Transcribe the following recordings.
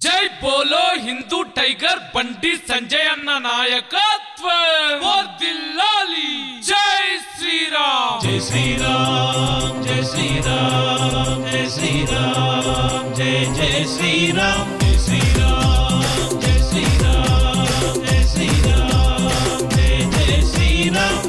जय बोलो हिंदू टाइगर बंटी संजय अन्ना नायकत्व वर्दिल्लाली। जय श्री राम जय श्री राम जय श्री राम जय श्री राम जय जय श्री राम जय श्री राम जय श्री राम जय श्री राम जय जय श्री राम।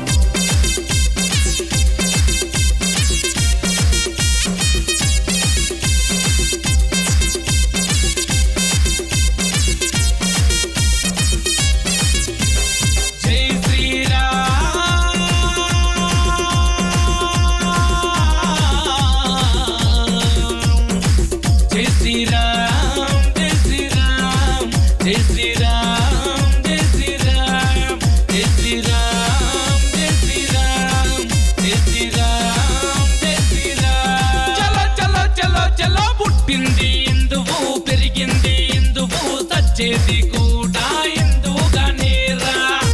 చేతి కూడా హిందూగానేరా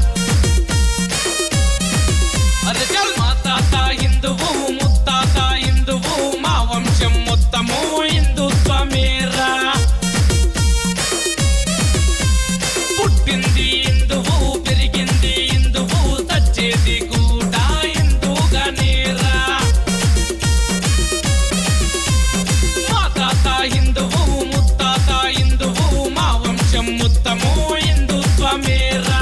అరే చల్ మా తాత హిందువు ముత్తాత హిందువు మా వంశం మొత్తము హిందుత్వమేరా పుట్టింది హిందువు పెరిగింది హిందువు సచ్చేది కూడా హిందూగానేరా మా తాత హిందువు ముత్తాత హిందువు మా మొత్తము హిందుత్వమేరా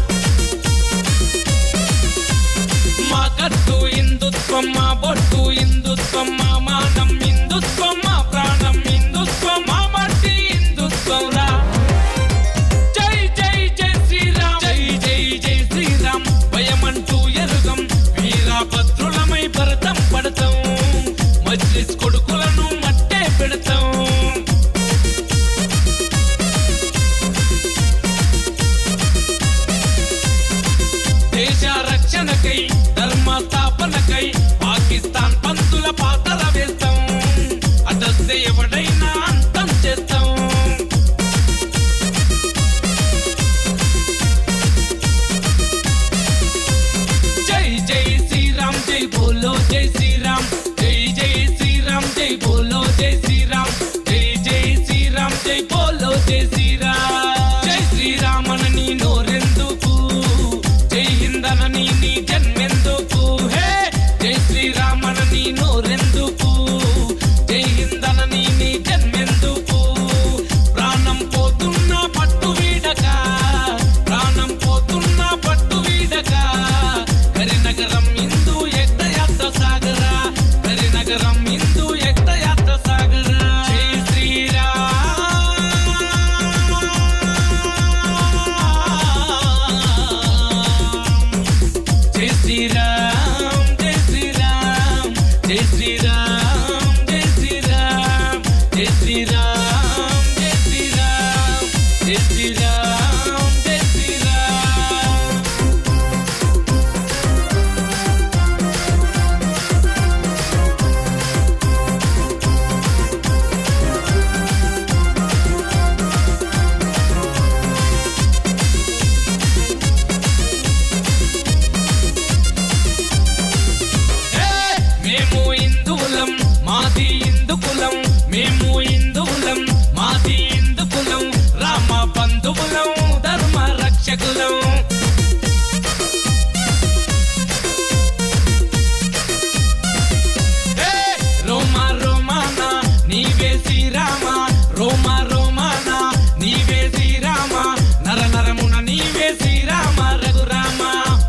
మా కట్టు హిందుత్వం మా బొట్టు హిందుత్వం మా మానం హిందుత్వం మా ప్రాణం హిందుత్వం మా మట్టి హిందుత్వం రా। జై జై జై శ్రీరామ్ జై జై జై శ్రీరామ్ భయమంటూ ఎరుగం వీరభద్రులమై భరతం పడతాం మజ్లిస్ కొడుకులను మట్టే పెడతాం। రక్షణకై ధర్మ స్థాపనకై పాకిస్తాన్ పంతుల పాత్ర వేస్తాం అడ్రస్ ఎవడైనా అంతం చేస్తాం। జై జై శ్రీరామ్ జై బోలో జై శ్రీరామ్ జై జై శ్రీరామ్ జై బోలో జై శ్రీరామ్ జై జై శ్రీరామ్ జై బోలో జై శ్రీరామ్। జై శ్రీరామ్ అని నోరెందుకు జై హిందనని నీ జన్మెందుకు హే జై శ్రీరామనని నోరెందుకు జై హిందనని నీ జన్మెందుకు ప్రాణం పోతున్న పట్టు వీడక ప్రాణం పోతున్న పట్టు వీడక కరినగరం హిందూ యజ్ఞయాత్ర సాగరా కరినగరం హిందూ యజ్ఞయాత్ర సాగరా। జై శ్రీరామ్ జై శ్రీరామ్ జై శ్రీరామ్ జై శ్రీరామ్ జై శ్రీరామ్ జై శ్రీరామ్ జై శ్రీరామ్ జై శ్రీరామ్ జై శ్రీరామ్। మేము హిందువులం మాది హిందూ కులం మేము హిందువులం మాది హిందూ కులం రామ బంధువులం ధర్మ రక్షకులం। రోమా రోమానా నీవే శ్రీరామ రోమా రోమానా నీవే శ్రీరామ నర నరమున నీవే శ్రీరామ రఘురామ।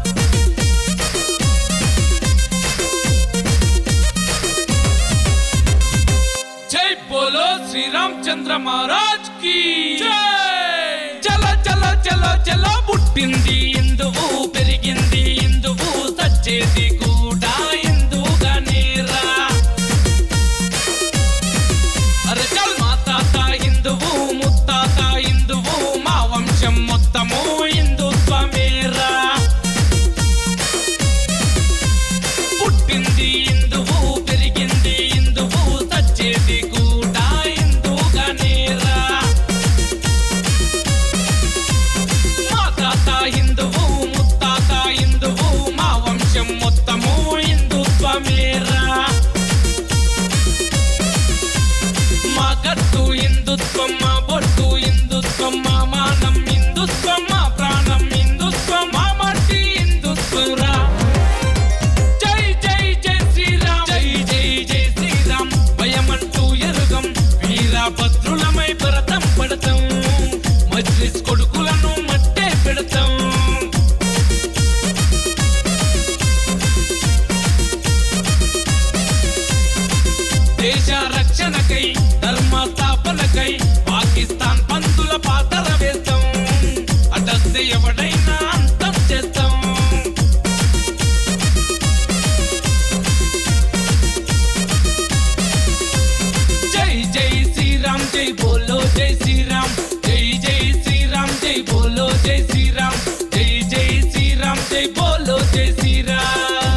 जय बोलो श्री रामचंद्र महाराज की जय। चलो चलो चलो चलो పుట్టింది హిందువు పెరిగింది హిందువు సచ్చేది కూడా హిందూగానేరా అరే చల్ మా తాత హిందువు ముత్తాత హిందువు మా వంశం మొత్తము హిందుత్వమేరా పుట్టింది హిందువు పెరిగింది హిందువు సచ్చేది కూడా హిందూగానేరా మా తాత హిందువు ముత్తాత హిందువు మా వంశం మొత్తము హిందుత్వమేరా మా కట్టు హిందుత్వం మా బొట్టు పాకిస్తాన్ పంతుల పాతర వేస్తాం అడ్డస్తే ఎవడైనా అంతం చేస్తాం జై జై శ్రీరామ్ జై బోలో జై శ్రీరామ్ జై జై శ్రీరామ్ జై బోలో జై శ్రీరామ్ జై జై శ్రీరామ్ జై బోలో జై శ్రీరామ్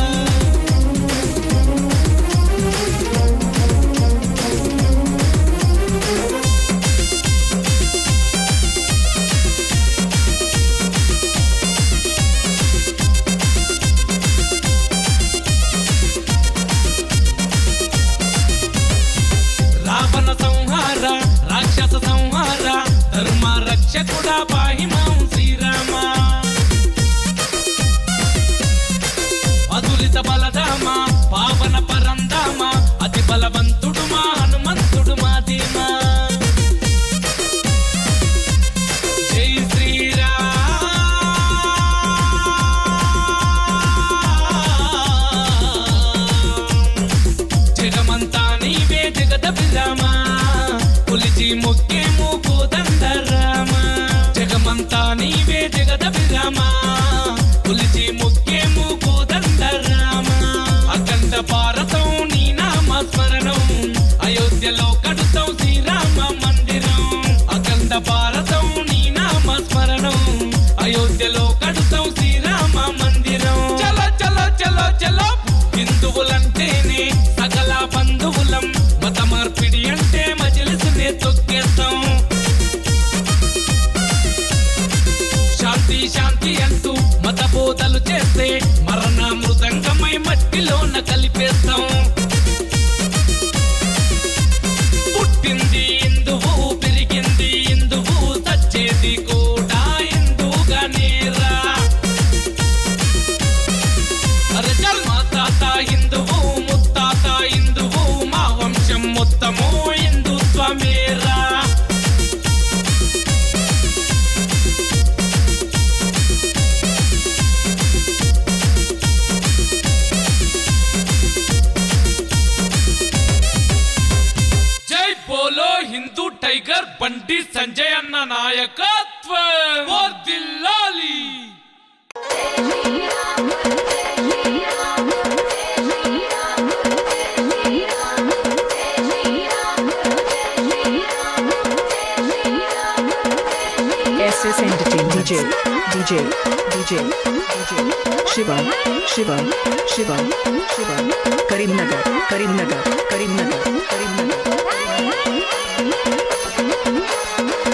రావణ సంహార రాక్షస సంహార ధర్మ రక్షకుడా పాహి మాం శ్రీరామ అతులిత బలధామ పావన పరంధామ అతి బలవంతుడు మా హనుమంతుడు మా ధీమా జై శ్రీరామ్ జగమంతా నీవే జగద విరామ పులిచి ముక్కేము కోదండ రామ జగమంతా నీవే జగద విరామ పులిచి ముక్కేము కోదండ రామ అఖండ భారతం నీ నామ స్మరణం అయోధ్యలో కడుతాం శ్రీరామ మందిరం అఖండ భారతం నీ నామ స్మరణం అయోధ్యలో కడుతాం శ్రీరామ మందిరం చలో చలో చలో చలో హిందువులంటేనే సకల బంధువులం మత మార్పిడి అంటే మజిలిసునే తొక్కేస్తాం శాంతి శాంతి అంటూ మత బోధలు చేస్తే మరణ మృదంగమై మట్టిలోన కలిపేస్తాం పుట్టింది హిందువు పెరిగింది హిందువు సచ్చేది కూడా హిందువుగానేరా అరే చల్ మా తాత హిందువు ముత్తాత హిందువు మా వంశం మొత్తము హిందుత్వమేరా జై బోలో హిందూ టైగర్ బండి సంజయ్ అన్న నాయకత్వం వర్ధిల్లాలి SS Entertainment DJ Shiva Karimnagar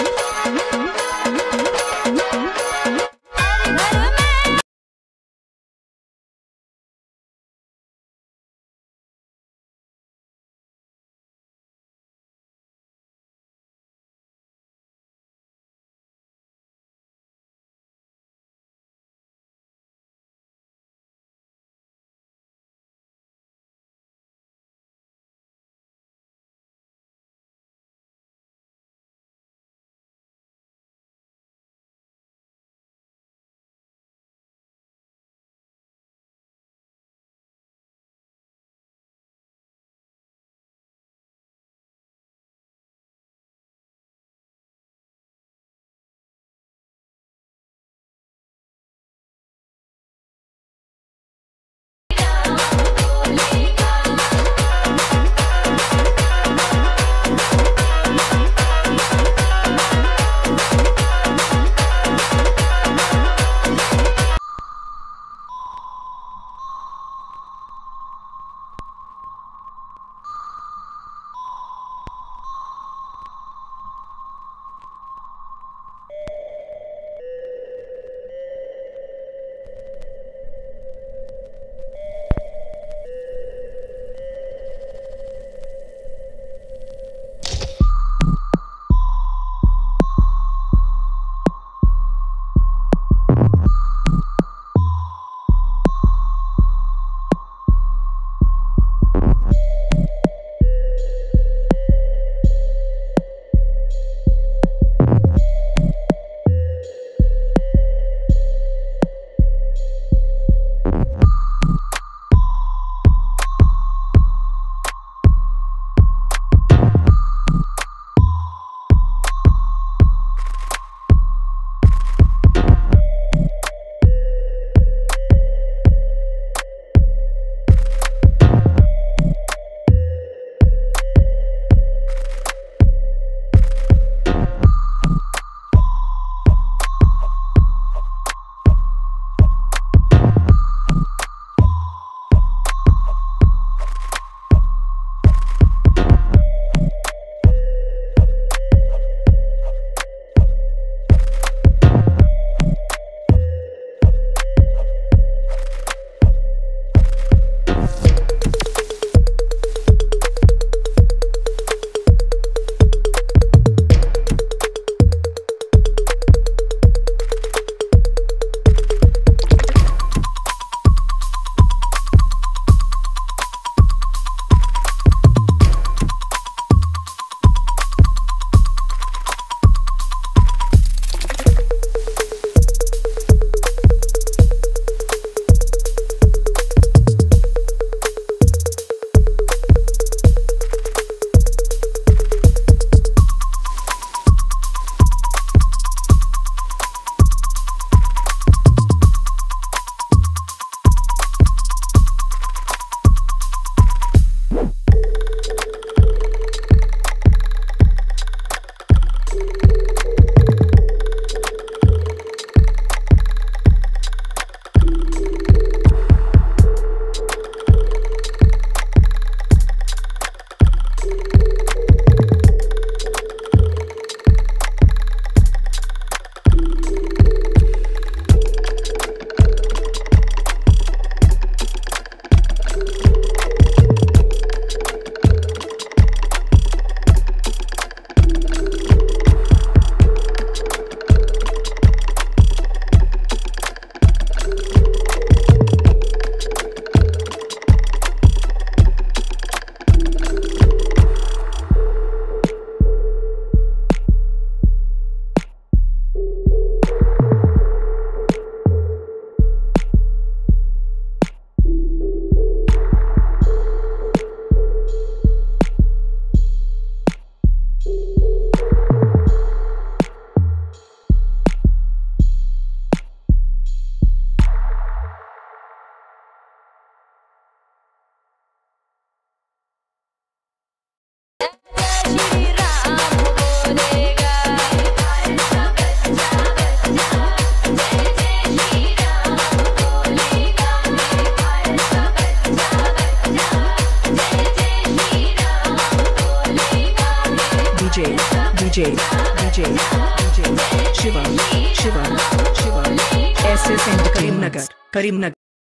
Shivam, SS Entertainment, Karimnagar.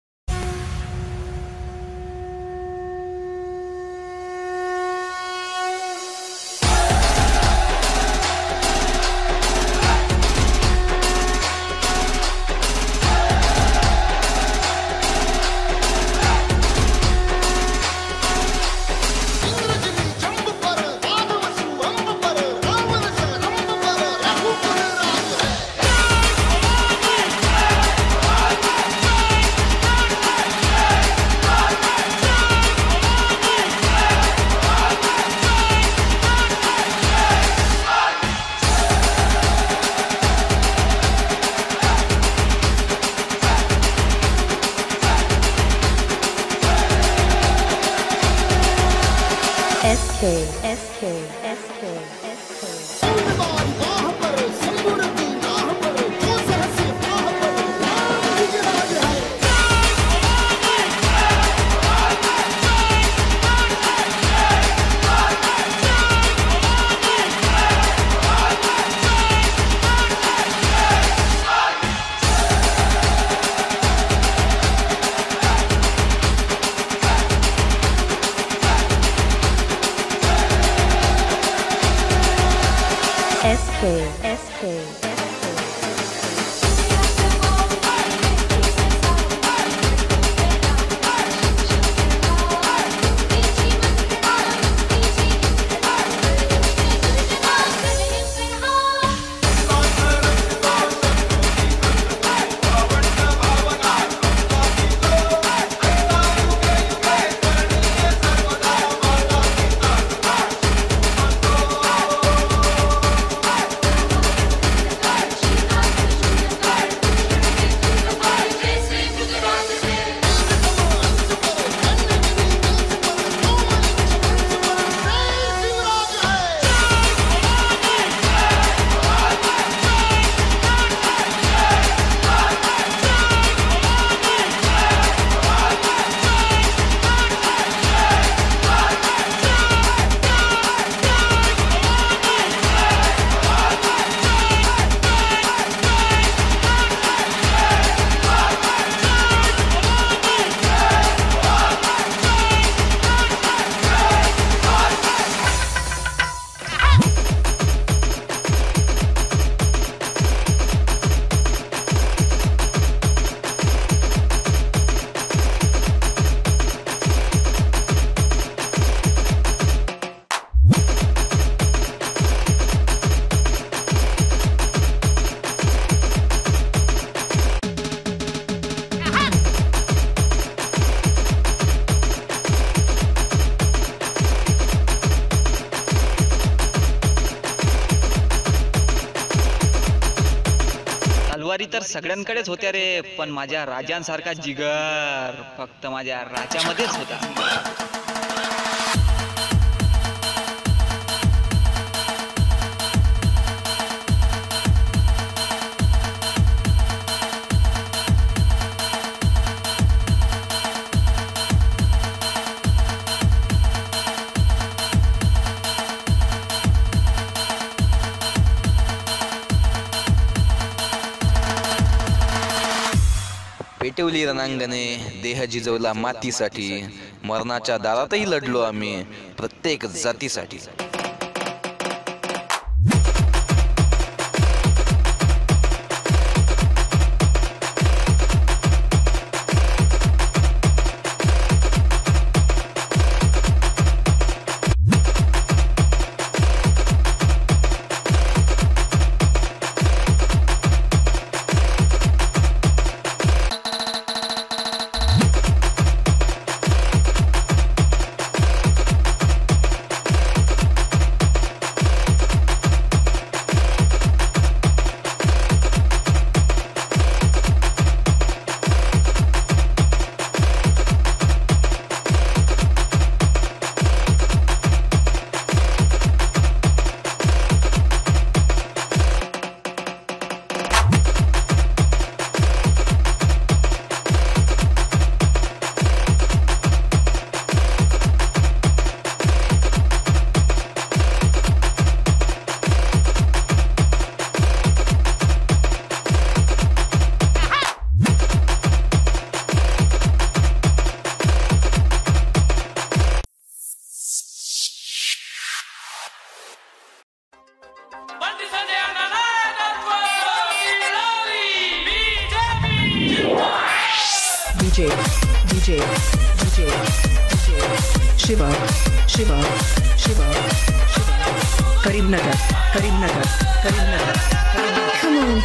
तलवारी तर सगळ्यांकडेच होत्या रे, पण माझ्या राजांसारखा जिगर फक्त माझ्या राजामध्येच होता. पेटवली रणांगणे, देह जिजवला मातीसाठी, मरणाच्या दारातही लढलो आम्ही प्रत्येक जातीसाठी. DJ Shiva Karimnagar come on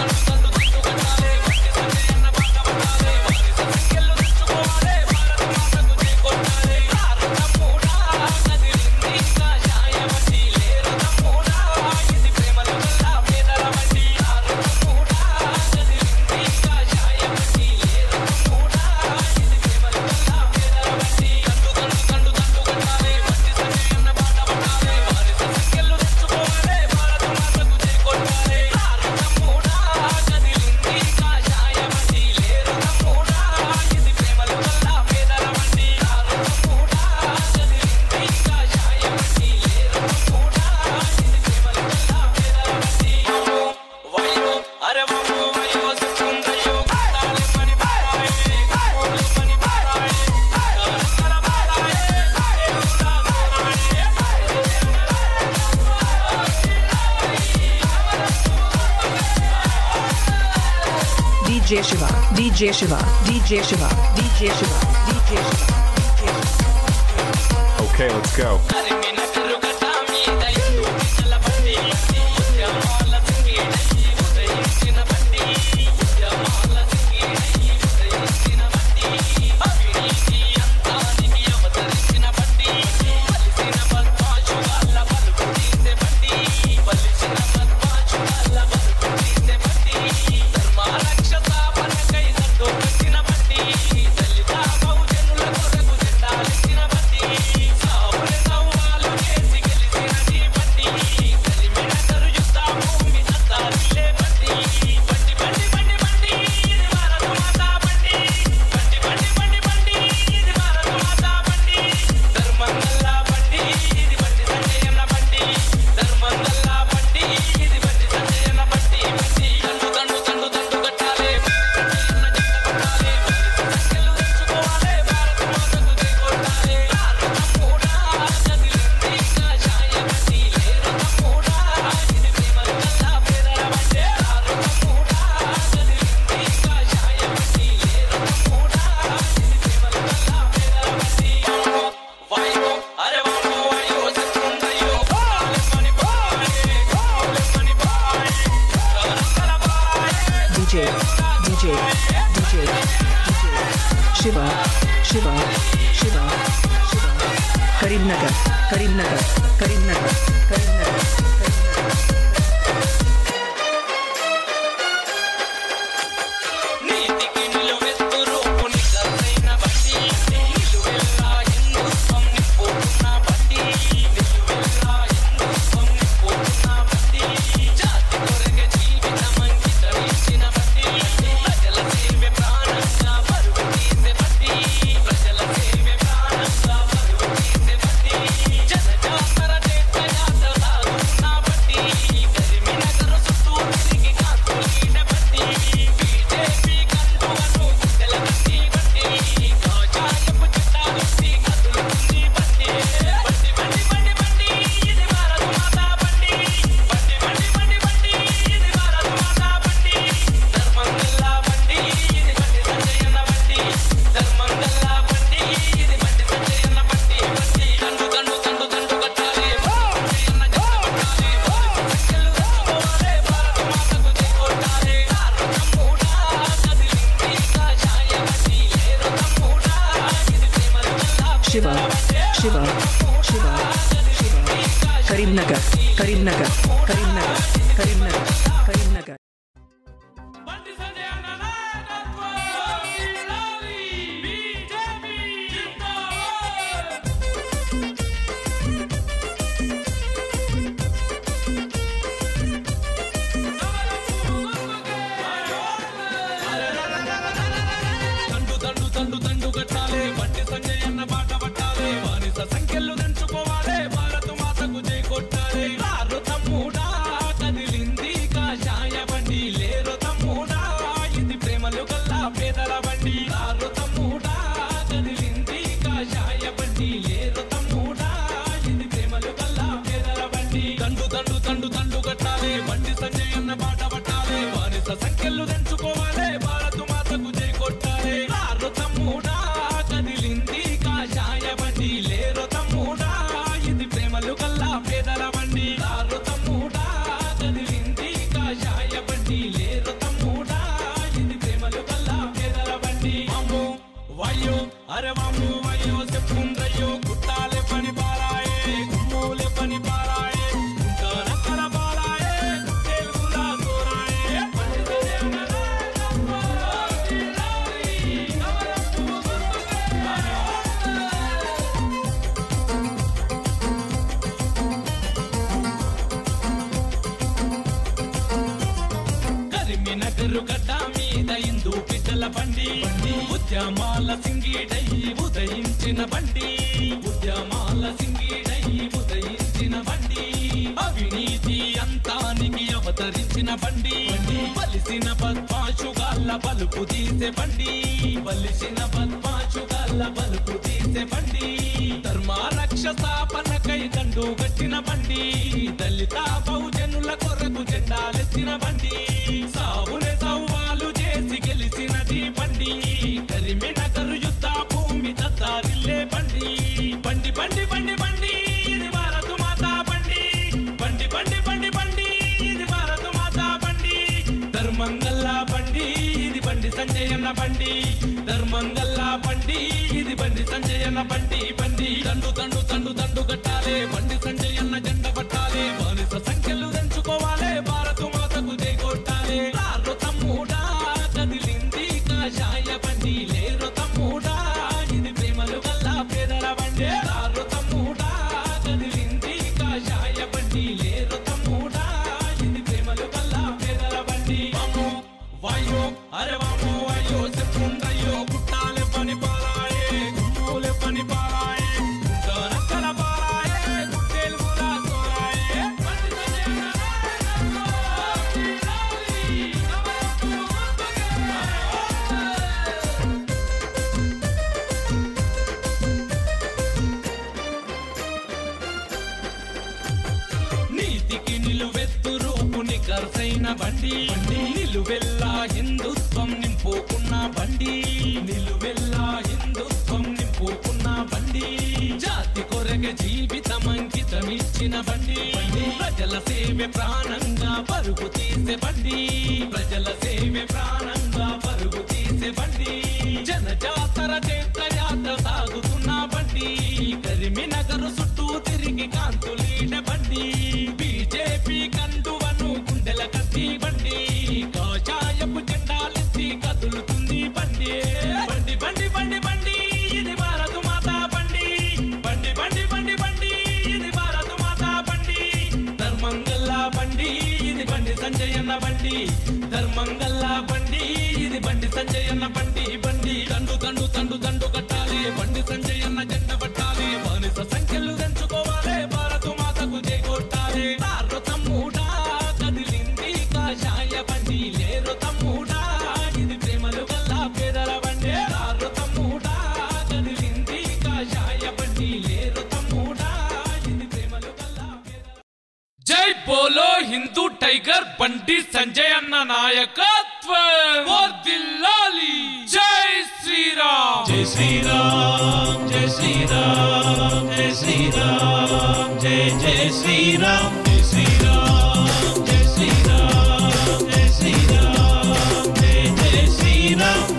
DJ Shiva. Okay, let's go. Shiva Karimnagar Karimnagar సంఖ్యలు తెంచుకోవాలి భారత మాతకు జై కొట్టాలి కొట్టాలే రారు తమ్ముడా కదిలింది కాషాయ బండి లేరు తమ్ముడా ఇది ప్రేమలు కల్లా పేదల బండి రారు తమ్ముడా కదిలింది కాషాయ బండి లేరు తమ్ముడా ఇది ప్రేమలు కల్లా పేదల బండి అమ్ము వయ్యో అరే వమ్ము వయ్యో చెప్పుండ్రయ్యో కుట్టాలే పని పారాయే గుమ్మూలే పని పారాయే గుంటనక్కల పారాయే తెలుగులా సోరాయే కరీంనగర్ గడ్డ మీద ఇందు పిట్టల బండి ఉద్యమాల సింగిడై ఉదయించిన బండి ఉద్యమాల సింగిడై ఉదయించిన బండి అవినీతి అంతానికి అవతరించిన బండి బలిసిన పద్మాశుగాళ్ళ బలుపు తీసే బండి బలిసిన పద్మాశుగాళ్ళ బలుపు తీసే బండి ధర్మ రక్ష స్థాపనకై దండు గట్టిన బండి దళిత బహుజనుల కొరకు జెండాలెత్తిన బండి సావునే సవాలు చేసి గెలిచినది బండి కరీంనగర్ యుద్ధ భూమి దత్తారిల్లే బండి బండి బండి బండి బండి ఇది భారత మాతా బండి బండి బండి బండి బండి ఇది భారత మాతా బండి ధర్మంగల్లా బండి ఇది బండి సంజయన్న బండి ధర్మంగల్లా బండి ఇది బండి సంజయన్న బండి బండి దండు దండు దండు దండు కట్టాలే బండి సంజయన్న జెండ పట్టాలే బానిస సంఖ్యలు తెంచుకోవాలే భారత మాతకు జై కొట్టాలే రారు తమ్ముడా కదిలింది కాషాయ బండి లేరు తమ్ముడా ఇది ప్రేమలు గల్లా పేదల బండి రారు తమ్ముడా కదిలింది కాషాయ బండి లేరు తమ్ముడా ఇది ప్రేమలు గల్లా పేదల బండి అమ్ము వాయో అరే వామో వాయో చెప్పుండ్రయ్యో కుట్టాలే పని పారాయే గుమ్మూలే పని పారాయే గుంటనక్కల పారాయే తెలుగులా సోరాయే బండి సంజయన్న నీతికి నిలువెత్తు రూపు నికర్సైన బండి నిలువెల్లా హిందుత్వం నింపుకున్న బండి నిలువెల్లా హిందుత్వం నింపుకున్న బండి జాతి కొరగే జీవితం అంకితమిచ్చిన బండి ప్రజల సేవే ప్రాణంగా పరుగు తీసే బండి ప్రజల సేవే ప్రాణంగా పరుగు తీసే బండి జనజాతర చైత్రయాత్ర సాగుతున్న బండి కరీంనగర్ చుట్టూ తిరిగి కాంతులీడ బండి బీజేపీ కండువను గుండెల కత్తి బండి కాషాయపు జెండాలెత్తి కదులుతుంది బండి బండి బండి బండి బండి ఇది భారత మాతా బండి బండి బండి బండి బండి ఇది భారత మాతా బండి ధర్మంగల్లా బండి ఇది బండి సంజయన్న బండి ధర్మంగల్లా బండి ఇది బండి సంజయన్న బండి బండి దండు దండు దండు దండు కట్టాలి బండి సంజయన్న జెండ పట్టాలి బానిస సంఖ్యలు తెంచుకోవాలి భారత మాతకు జై కొట్టాలి రారు తమ్ముడా కదిలింది కాషాయ బండి లేరు తమ్ముడా ఇది ప్రేమలు గల్లా పేదల బండి రారు తమ్ముడా కదిలింది కాషాయ బండి లేరు తమ్ముడా ఇది ప్రేమలు గల్లా పేదల జై బోలో హిందూ టైగర్ బండి సంజయ్ అన్న నాయకత్వం వర్ధిల్లాలి జై శ్రీరామ్ జై శ్రీరామ్ జై శ్రీరామ్ జై శ్రీరామ్ జై జై శ్రీరామ్ జై శ్రీరామ్ జై శ్రీరామ్ జై శ్రీరామ్ జై జై శ్రీరామ్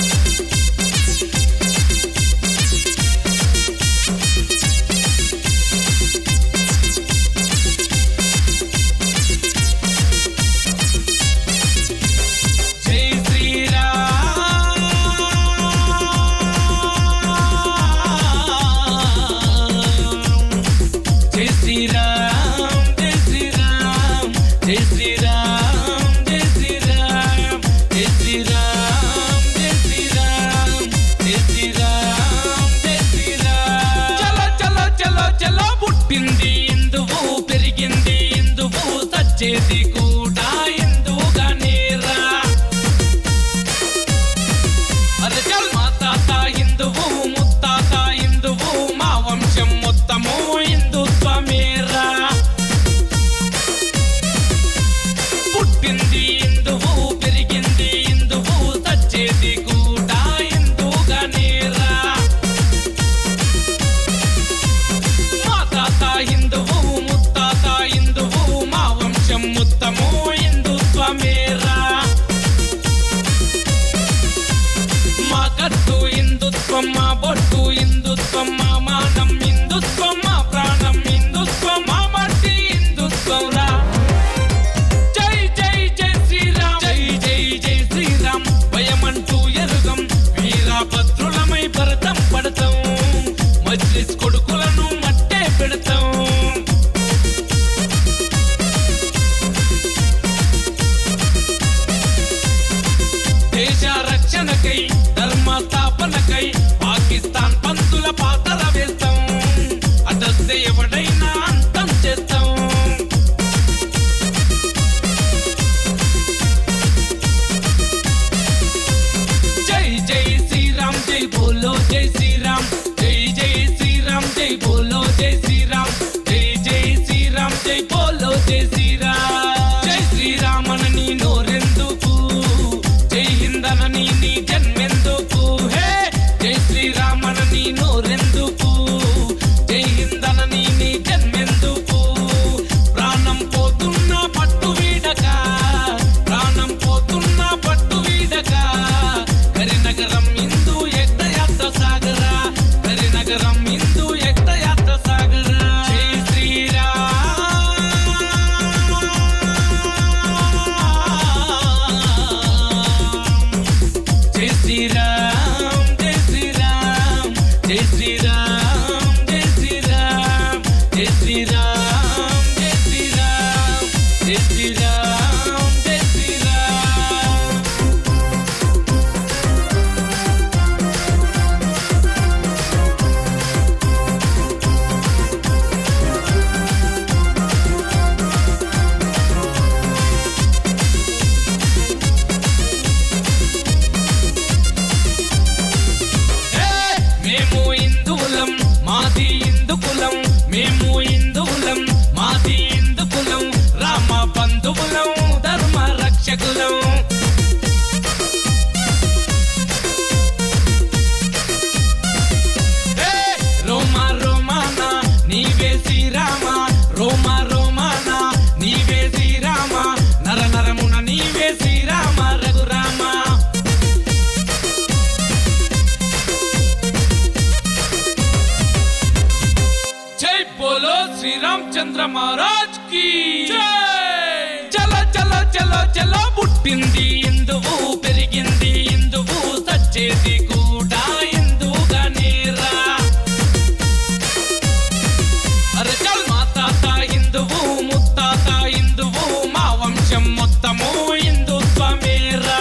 చేతి కూడా హిందువుగానేరా అరే చల్ మా తాత హిందువు ముత్తాత హిందువు మా వంశం మొత్తము హిందుత్వమేరా పుట్టింది హిందువు పెరిగింది హిందువు సచ్చేది కూడా రక్షణకై ధర్మ స్థాపనకై పాకిస్తాన్ పంతుల పాత్ర వేస్తాం అడ్డొస్తే ఎవడైనా అంతం చేస్తాం జై జై శ్రీరామ్ జై బోలో జై శ్రీరామ్ జై జై శ్రీరామ్ జై బోలో జై శ్రీరామ్ జై జై శ్రీరామ్ జై బోలో జై శ్రీరామ్ జై శ్రీరామనని నోరెందుకు జై హిందనని నీ జన్మెందుకు హే జై శ్రీరామనని నోరెందుకు జై హిందనని నీ జన్మెందుకు ప్రాణం పోతున్నా పట్టు వీడక ప్రాణం పోతున్నా పట్టు వీడక కరినగరం ఇందు ఎక్తయాత్ర సాగరా కరినగరం ఇందు ఎక్తయాత్ర సాగరా జై శ్రీరామ్ జై శ్రీరామ్ జై శ్రీరామ్ జై శ్రీరామ్ జై శ్రీరామ్ జై శ్రీరామ్ జై శ్రీరామ్ జై శ్రీరామ్ జై శ్రీరామ్ మేము హిందువులం మాది హిందూ కులం మేము హిందువులం మాది హిందూ కులం రామ బంధువులం ధర్మ రక్షకులం రోమా రోమానా నీవే శ్రీరామ రోమా రోమానా నీవే శ్రీరామ నర నరమున నీవే శ్రీరామ రఘురామ జై బోలో శ్రీరామచంద్ర మహారాజ్ కి చలో చలో చలో చలో పుట్టింది హిందువు పెరిగింది హిందువు సచ్చేది కూడా హిందువుగానేరా అరే చల్ మా తాత హిందువు ముత్తాత హిందువు మా వంశం మొత్తము హిందుత్వమేరా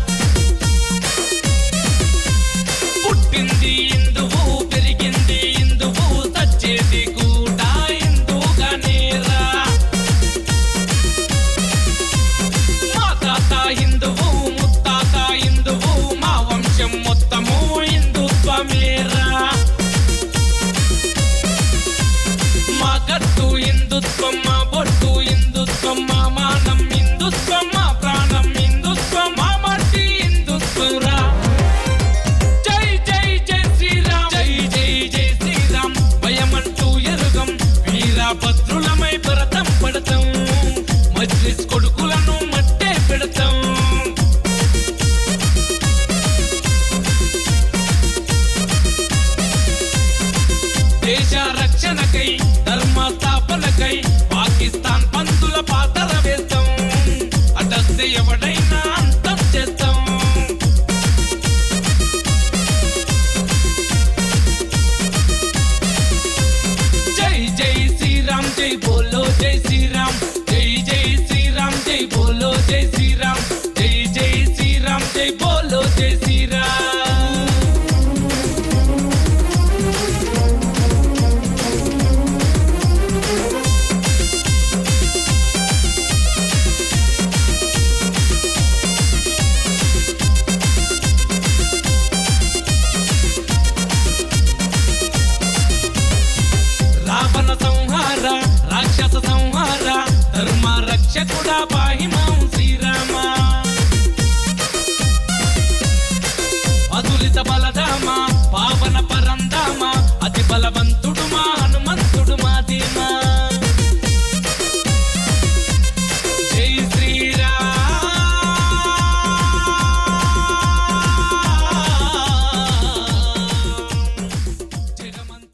పుట్టింది హిందువు పెరిగింది హిందువు సచ్చేది కూడా హిందువుగానేరా మా తాత హిందువు ముత్తాత హిందువు మా వంశం మొత్తము హిందుత్వమేరా మా కట్టు హిందుత్వం మా బొట్టు హిందుత్వం మా మానం హిందుత్వం మా ప్రాణం హిందుత్వం మా మట్టి హిందుత్వరా జై జై జై శ్రీరామ్ జై జై జై శ్రీరామ్ భయమంటూ ఎరుగం వీరభద్రులమై భరతం పడతాం మజ్లిస్ కొడుకులను మట్టే పెడతాం దేశ రక్షణకై ధర్మ స్థాపనకై పాకిస్తాన్ పంతుల పాత్ర వేస్తాం అడ్డొస్తే ఎవడైనా అంతం చేస్తాం జై జై శ్రీరామ్ జై బోలో జై శ్రీరామ్ జై జై శ్రీరామ్ జై బోలో జై శ్రీరామ్ జై జై శ్రీరామ్ జై బోలో జై శ్రీరామ్ రావణ సంహార రాక్షస సంహార ధర్మ రక్షకుడా పాహి మాం శ్రీరామ అతులిత బలధామ పావన పరంధామ అతి బలవంతుడు మా హనుమంతుడు మా ధీమా జై శ్రీరామ్ జగమంత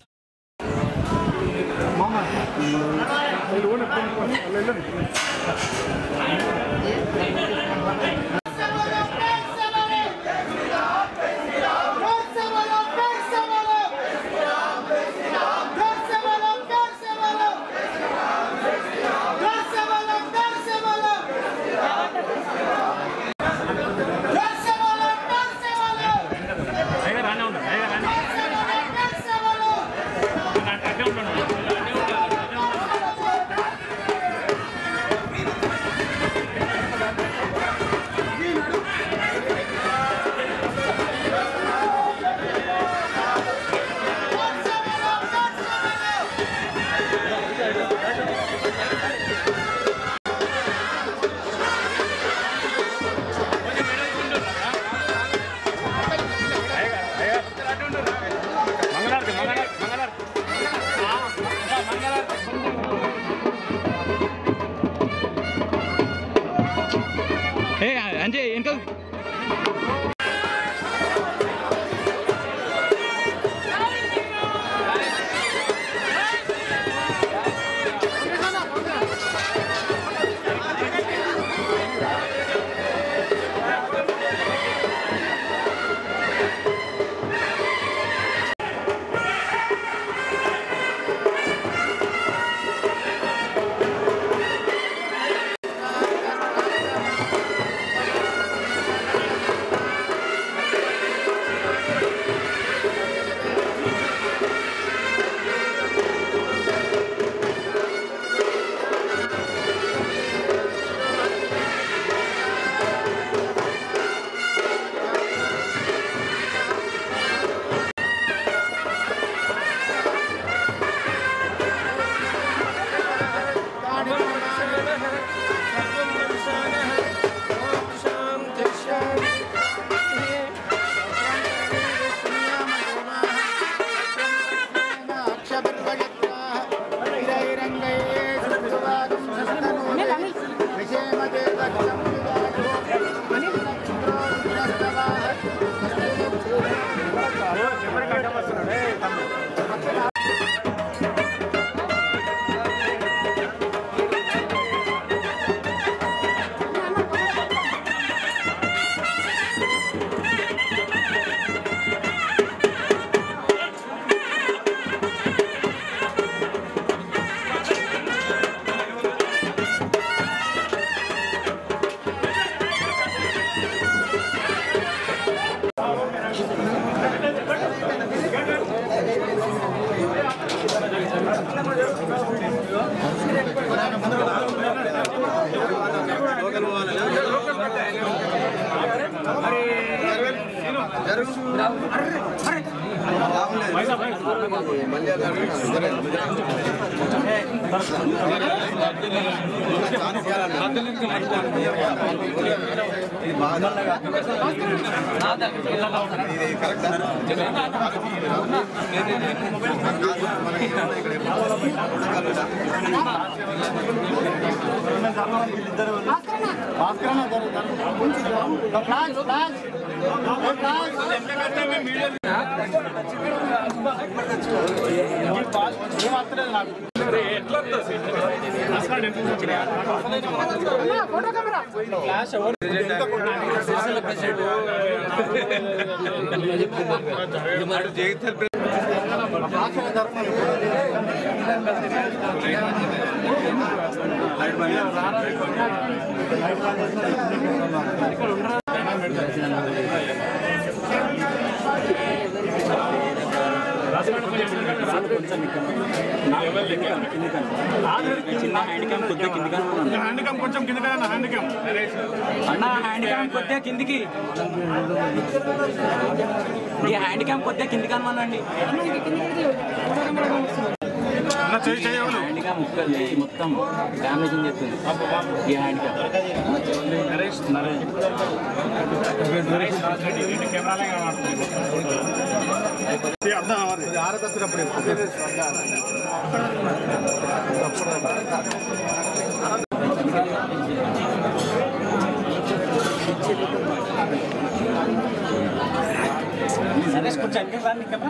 Pensa, సంజయ్ ఇంకా కిందికి ఈ హ్యాండ్ క్యామ్ కొద్దిగా కిందికి అనమానండి. హ్యాండ్ క్యామ్ మొత్తం డ్యామేజ్ అని చెప్తుంది ఈ హ్యాండ్ క్యామ్. నరేష్ కొంచెం అంటే రాండి కెమెరా.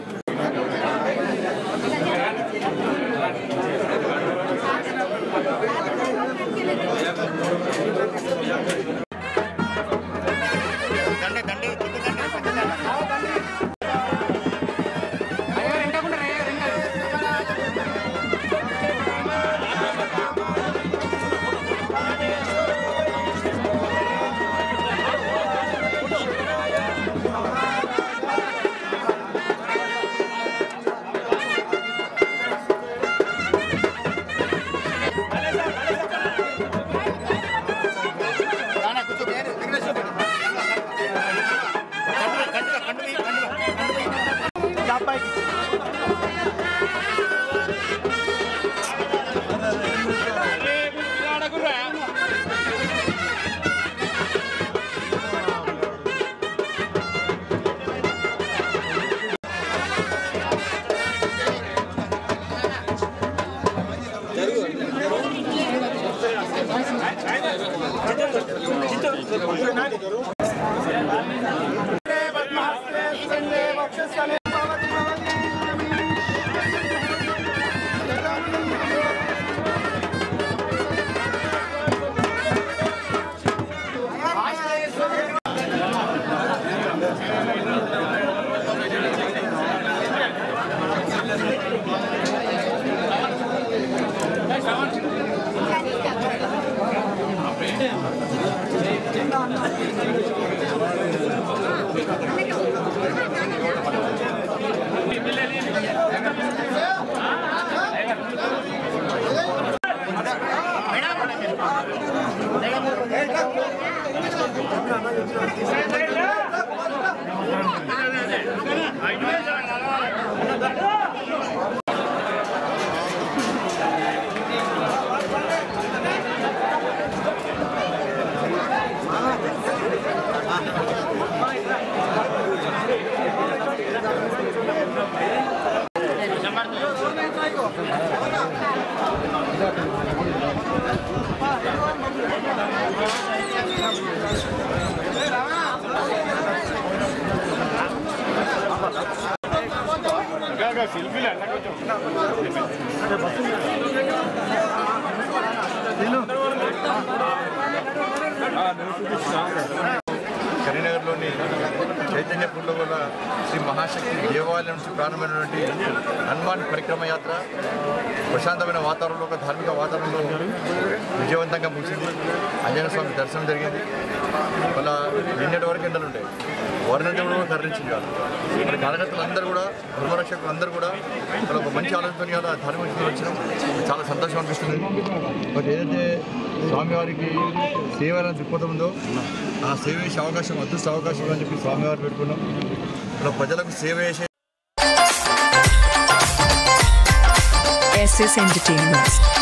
కరీంనగర్లోని చైతన్యపూర్లో గల శ్రీ మహాశక్తి దేవాలయం నుంచి ప్రారంభమైనటువంటి హనుమాన్ పరిక్రమ యాత్ర ప్రశాంతమైన వాతావరణంలో ఒక ధార్మిక వాతావరణంలో విజయవంతంగా ముగిసింది. ఆంజనేయ స్వామి దర్శనం జరిగింది. మళ్ళా నిన్నటి వరకు ఎండలు ఉంటాయి, వర్ణంలో తరలించింది కాదు. మన కార్యకర్తలు అందరూ కూడా, ధర్మరక్షకులు అందరూ కూడా ఇక్కడ ఒక మంచి ఆలోచన ధార్మిక వచ్చినాం. చాలా సంతోషం అనిపిస్తుంది. బట్ ఏదైతే స్వామివారికి సేవ దృక్పథం ఉందో ఆ సేవ చేసే అవకాశం, అదృష్ట అవకాశం అని చెప్పి స్వామివారు పెట్టుకున్నాం. ఇక్కడ ప్రజలకు సేవ చేసే SS Entertainments.